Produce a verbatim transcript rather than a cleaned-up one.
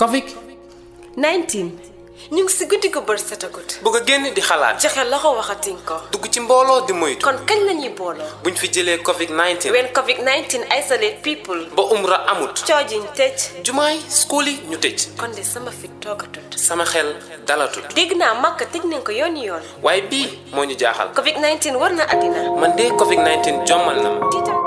Covid nineteen ñu ngi si guddi gu bër setagut. bëgg a génn di xalaat. joxe loxo waxatin ko. dugg ci mbooloo di moytu. kon kañ la ñuy booloo. buñ fi jëlee Covid nineteen. when Covid nineteen isolate people. ba umra amut. coojiñ tëj. jumaay school yi ñu tëj. kon de sama fit toogatut. sama xel dalatut. dégg naa Makka tëj nañ ko yooni yoon. waaye bii moo ñu jaaxal. Covid nineteen war na àddina. man de Covid nineteen jommal na ma.